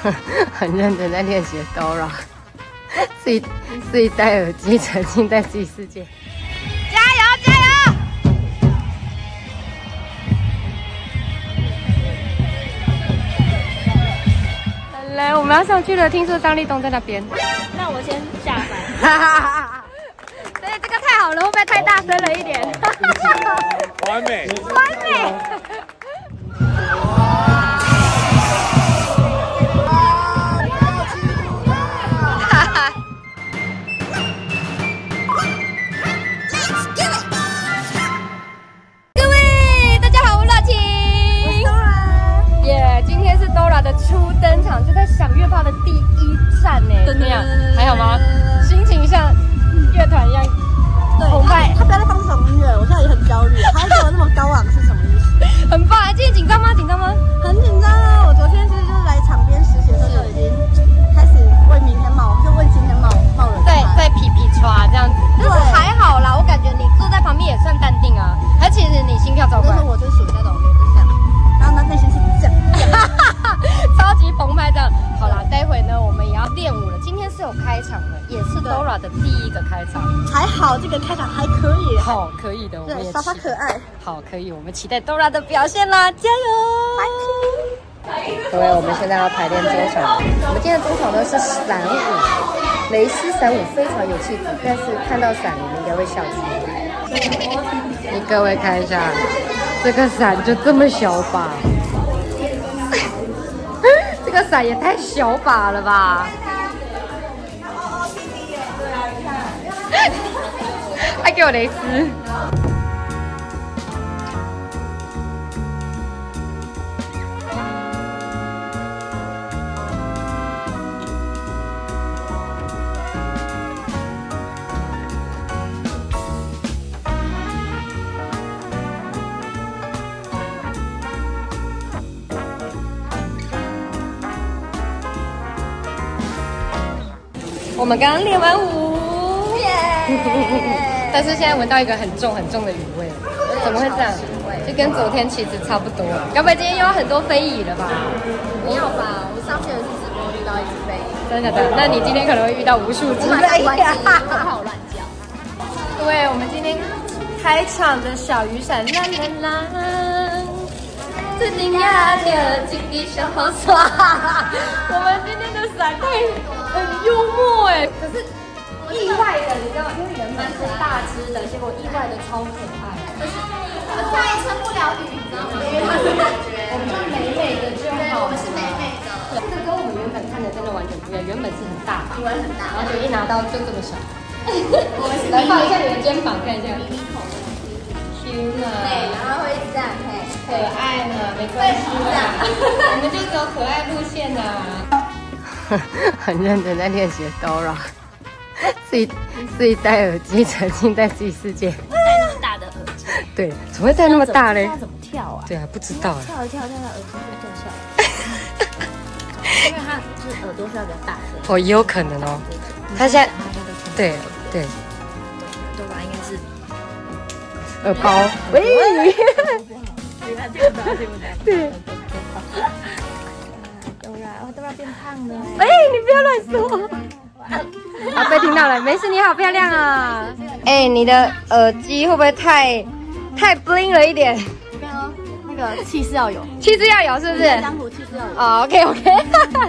很认真在练习的 Dora， 自己戴耳机，沉浸在自己世界。加油加油！来，我们要上去了，听说张立东在那边。 那我先下班。 对，这个太好了，会不会太大声了一点？ 完美， 完美。各位大家好，我乐晴。耶，今天是 Dora 的初登场，就在赏月炮的第一站呢。怎么样？还好吗？心情像乐团一样澎湃。 他不要再放这种音乐，我现在也很焦虑。他给我那么高昂是什么意思？ 很棒！今天紧张吗？紧张吗？ 很紧张啊！我昨天就是来场边实习的时候就已经开始为明天冒，就为今天冒冷汗。 在皮唰这样子，但是还好啦，我感觉你坐在旁边也算淡定啊。还其实你心跳超快。 就是我就属于那种就是这样，然后呢内心是这样， 超级澎湃这样。好啦，待会呢我们也要练舞了。今天是有开场的，也是 Dora 的第一个开场。 还好这个开场还可以。 好，可以的，我们也对，耍耍可爱。 好，可以，我们期待 Dora 的表现啦，加油！各位，我们现在要排练中场。我们今天的中场呢是伞舞，蕾丝伞舞非常有气质，但是看到伞你们应该会笑出来。你各位看一下，这个伞就这么小把，这个伞也太小把了吧！还给我蕾丝。我们刚刚练完舞，但是现在闻到一个很重的雨味，怎么会这样？就跟昨天其实差不多。该不会今天又要很多非遗了吧？ 没有吧？我上次有一次直播遇到一只飞， 真的的，那你今天可能会遇到无数只飞，好乱叫。 对，我们今天开场的小雨伞啦啦啦，最近呀的经济小好耍。我们今天的伞很幽默哎，可是意外的，你知道吗？因为原本是大只的，结果意外的超可爱。可是它也撑不了雨，你知道吗？因为它是感觉我们就美美的就好。 我们是美美的。 这跟我们原本看的真的完全不一样，原本是很大把， 以为很大， 然后就一拿到就这么小。来放一下你的肩膀，看一下。 迷你口的 Q 呢？ 对，然后会一直这样配。 可爱呢，没关系啦，我们就走可爱路线啦。很认真在练习的 Dora， 自己戴耳机，沉浸在自己世界。 戴那么大的耳机， 对，怎么会戴那么大嘞？ 要怎么跳啊？ 对啊，不知道哎。 跳一跳，跳到耳机会掉下来。因为它就是耳朵需要比较大声。 哦，也有可能哦。他现在对对。 Dora 应该是耳包。喂。对。 Dora 变胖了。 哎，你不要乱说。好，被听到了，没事，你好漂亮啊。哎，你的耳机会不会太 bling 了一点？ 没有，那个气势要有， 气质要有，是不是？ 江湖气势要有。 哦 ，OK。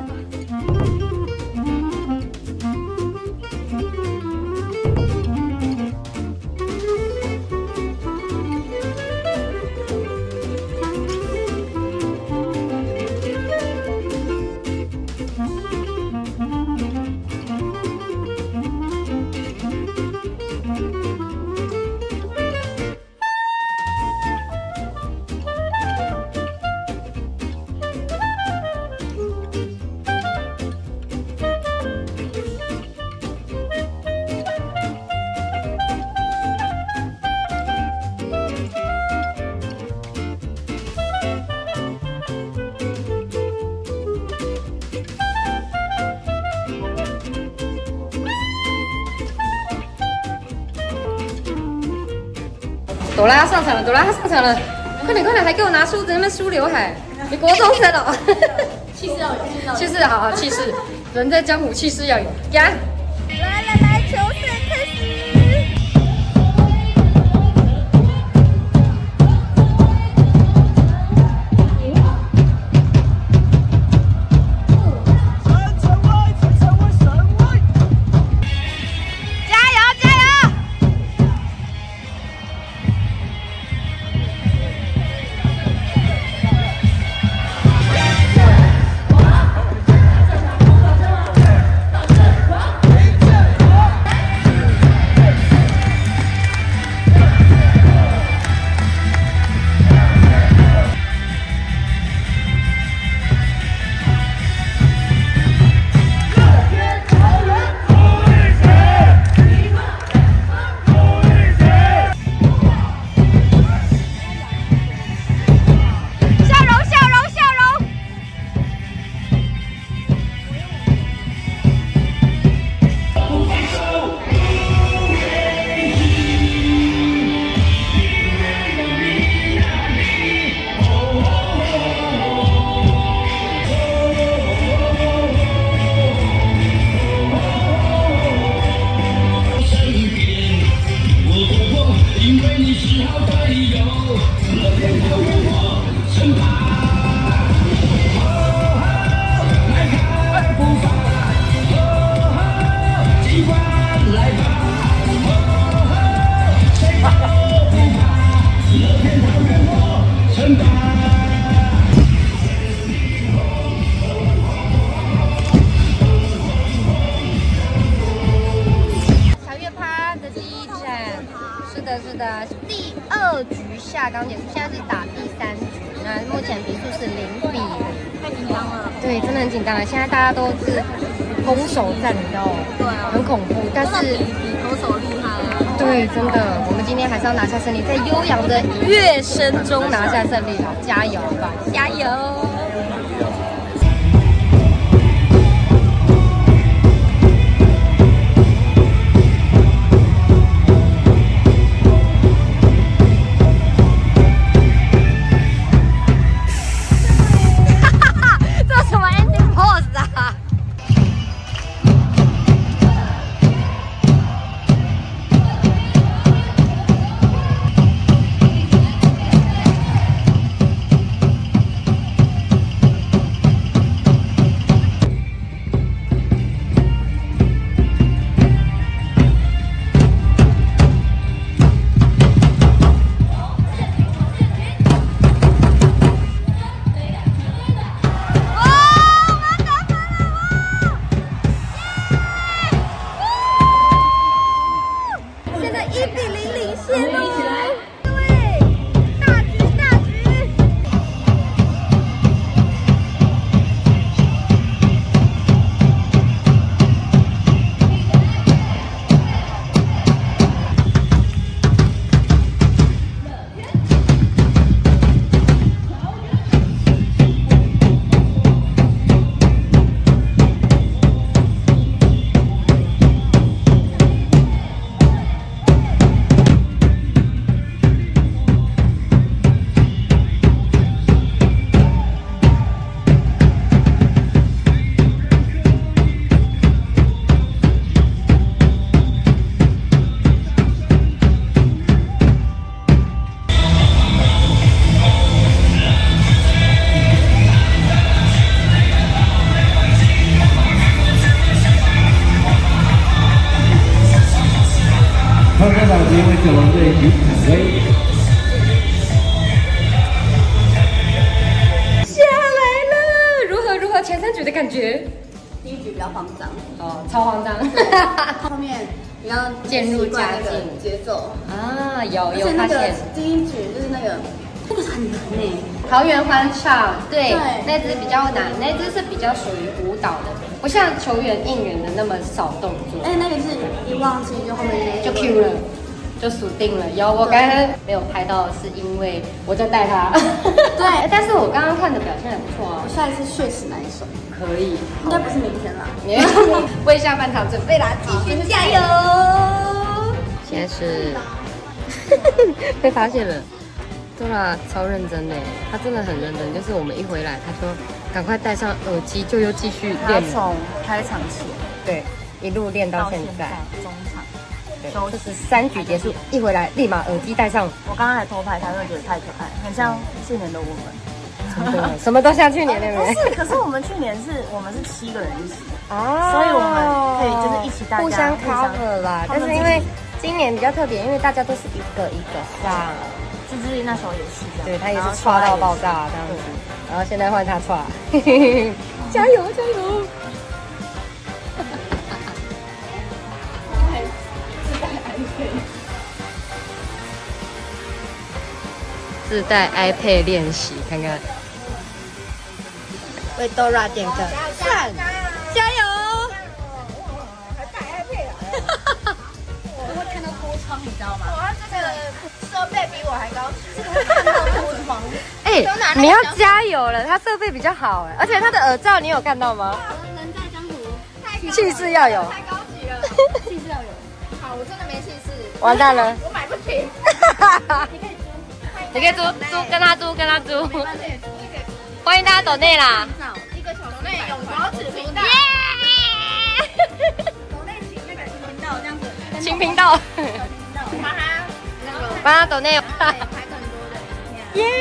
朵拉要上场了，朵拉要上场了，快点快点，还给我拿梳子，那边梳刘海，你国中生哦。 气势要有， 气势好好气势，人在江湖气势要有，呀！ 来，球赛开始。 是的，第2局下刚结束，现在是打第3局，那目前比数是0比0， 太紧张了。 对，真的很紧张了。现在大家都是攻守战，你知道吗？ 对啊， 很恐怖，但是比投手厉害啊。 对，真的，我们今天还是要拿下胜利，在悠扬的乐声中拿下胜利，好，加油吧，加油！ 因为九龙队于凯威下来了，如何前3局的感觉？ 第1局比较慌张， 哦，超慌张。 后面比较渐入佳境节奏啊，有发发现。 第1局就是那个很难呢。 桃园欢唱，对， 对那支比较难，那支是比较属于舞蹈的，不像球员应援的那么少动作。 哎，那个是一忘记就后面就 Q 了。就锁定了。有，我刚刚没有拍到，是因为我在带他。对，但是我刚刚看的表现还不错啊。 下一次确实难一手， 可以， 应该不是明天啦。 为下半场准备啦，继续加油！现在是被发现了，Dora超认真呢，他真的很认真。就是我们一回来，他说赶快戴上耳机，就又继续练。 从开场前对，一路练到现在。 中场。 对，就是3局结束，一回来立马耳机戴上。 我刚刚还偷拍他，因为觉得太可爱，很像去年的我们。 真的，什么都像去年，对不对？ 不是，可是我们去年我们是7个人一起，所以我们可以就是一起大家互相 cover 啦。但是因为今年比较特别，因为大家都是一个一个上。 芝芝那时候也是这样， 对他也是刷到爆炸这样子，然后现在换他刷，加油加油！自带 iPad 练习，看看。为 Dora 点个赞，加油！还带 iPad 啊？我会看到脱窗，你知道吗？哇，这个设备比我还高级，看到脱窗。哎，你要加油了，它设备比较好哎，而且它的耳罩你有看到吗？ 人在江湖， 气势要有， 太高级了，气势要有。好，我真的没气势， 完蛋了， 我买不起。 你可以租，跟他租。欢迎大家抖内啦！ 一个小时内有多少频道？抖内请那个新频道这样子。 新频道。帮他抖内。 排很多的。 耶！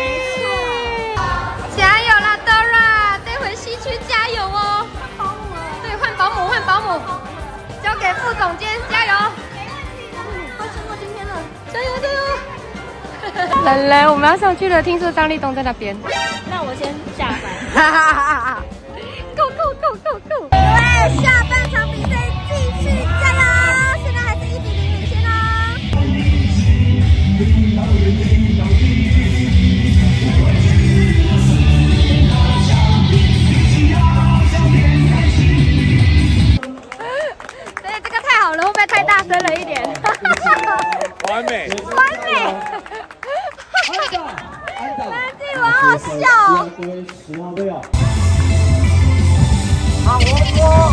加油啦 ，Dora！ 这回西区加油哦！对，换保姆，交给副总监，加油！ 快撑过今天了， 加油！来，我们要上去了。听说张立东在那边。 那我先下班。 Go！ 各位，下半场比赛继续加油！现在还是1比0领先哦。 对，这个太好了，会不会太大声了一点？ 完美。 我好笑哦！ 好，我。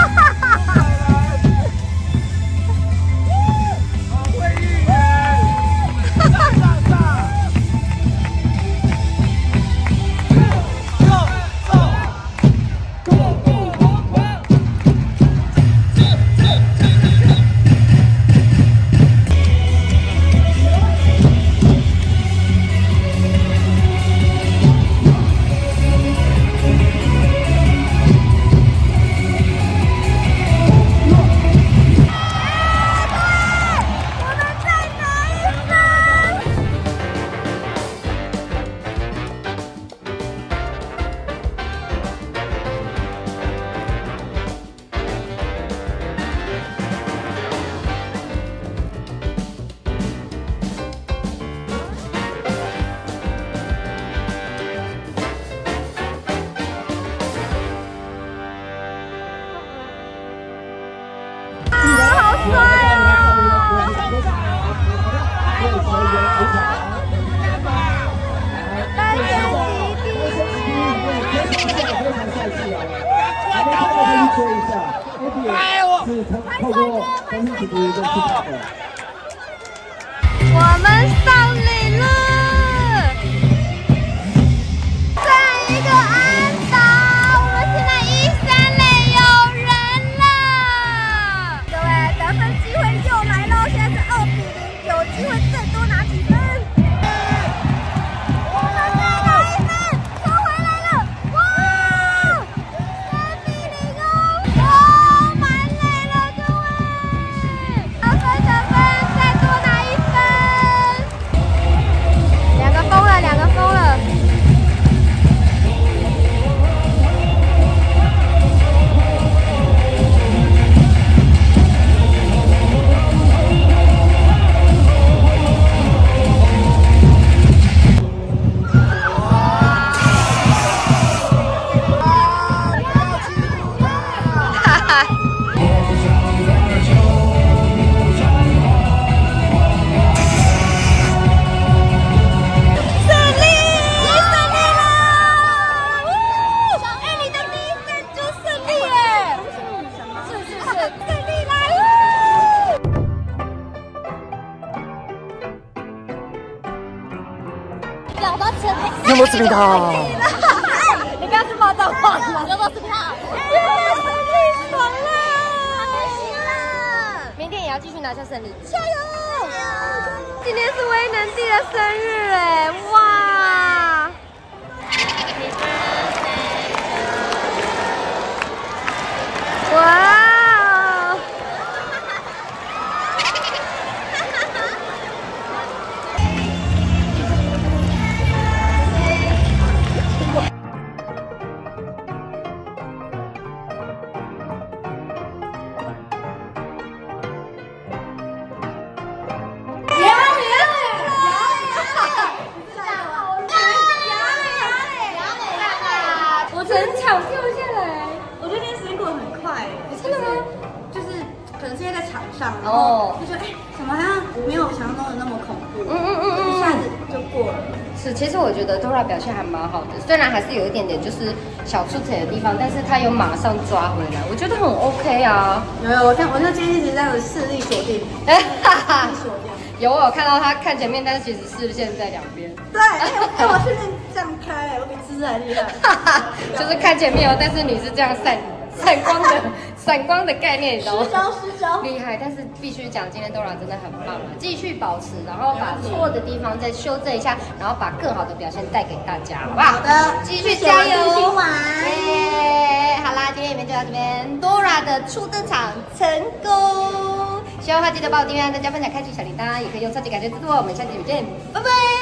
我们上垒了，再一个安打，我们现在1、3垒有人了。 各位，得分机会又来喽！现在是2比0，有机会再多拿几分。我们再拿1分，抽回来了！哇，3比0哦！哇，满垒了，各位！得分，再多拿1分。 2个疯了，2个疯了。 咬到前面， 有没有吃冰糖？ 你刚是爆炸上网了，又都是他，太爽了， 开心了！ 明天也要继续拿下胜利，加油！今天是威能弟的生日哎，哇！哇！我整场跳下来， 我觉得今天时间过得很快， 真的吗？ 就是可能是因为在场上，然后就觉得怎么好像没有想象中的那么恐怖，一下子就过了。 是，其实我觉得 Dora 表现还蛮好的，虽然还是有一点点就是小出彩的地方，但是她有马上抓回来，我觉得很 OK 啊。 有，我就今天一直这样子视力锁定，锁定。 有，我有看到她看前面，但是其实视线在两边。 对，我训练这样开，我比芝芝还厉害。 就是看前面哦，但是你是这样闪光的概念，你知道吗？ 失焦， 厉害！但是必须讲，今天 Dora 真的很棒啊，继续保持，然后把错的地方再修正一下，然后把更好的表现带给大家，好不好？ 好的， 继续加油！ 继续玩。 好啦，今天影片就到这边 ，Dora 的初登场成功。喜欢的话记得帮我订阅、按赞、加分享、开启小铃铛，也可以用超级感谢制作。我们下期见，拜拜。